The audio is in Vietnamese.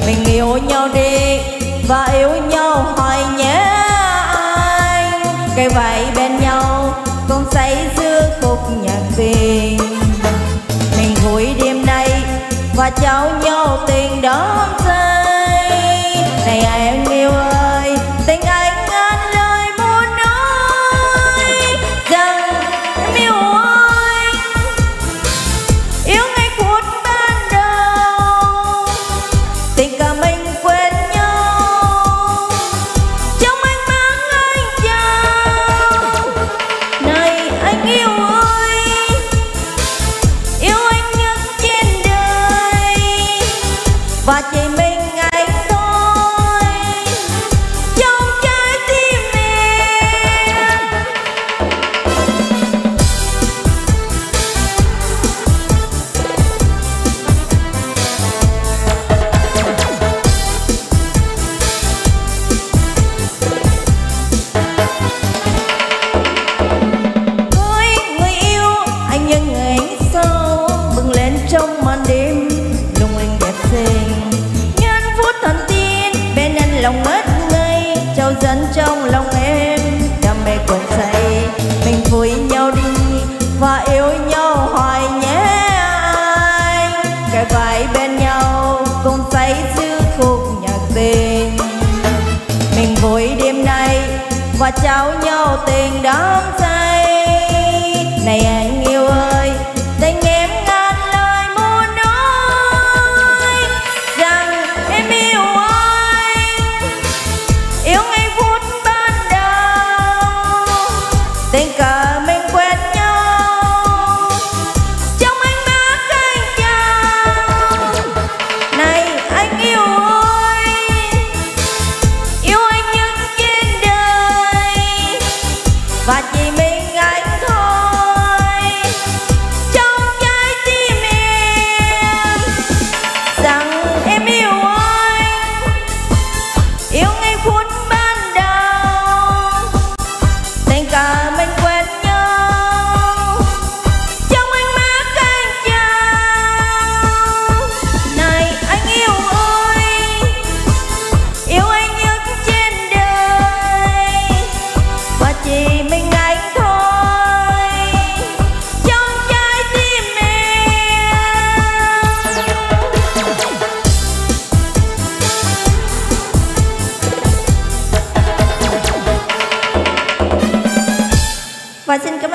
Mình yêu nhau đi và yêu nhau hoài nhé anh. Cây vậy bên nhau cùng say giữa khúc nhạc tình. Mình vui đêm nay và trao nhau tình đắm say. Này em yêu ơi, tình anh ngàn lời muốn nói rằng em yêu anh. Yêu ngay phút ban đầu, tình cả mình quên nhau. Trong anh mang anh chào. Này anh yêu ơi, yêu anh nhất trên đời và chỉ mình anh thôi trong trái tim em. Ôi người yêu, anh nhân ngày sau bừng lên trong màn đêm lung linh đẹp xinh. Nhân phút thần tiên bên anh lòng ngất ngây, trao dẫn trong lòng em đam mê cuốn say. Mình vui nhau đi và yêu nhau hoài nhé anh. Kề vai bên nhau cùng say giữa khúc nhạc tình. Mình vui đêm nay và trao nhau tình đắm say. Này anh yêu ơi, tình em ngàn lời muốn nói rằng em yêu anh. Yêu ngay phút ban đầu, tình cờ mình quen nhau. Trong ánh mắt anh chào. Này anh yêu ơi, yêu anh nhất trên đời và chỉ mình anh thôi trong trái tim em. Rằng em yêu anh, yêu ngay phút ban đầu, tình cờ mình quen nhau. Trong ánh mắt anh chào. Này anh yêu ơi, yêu anh nhất trên đời và chỉ mình anh thôi trong trái tim em. Và xin cảm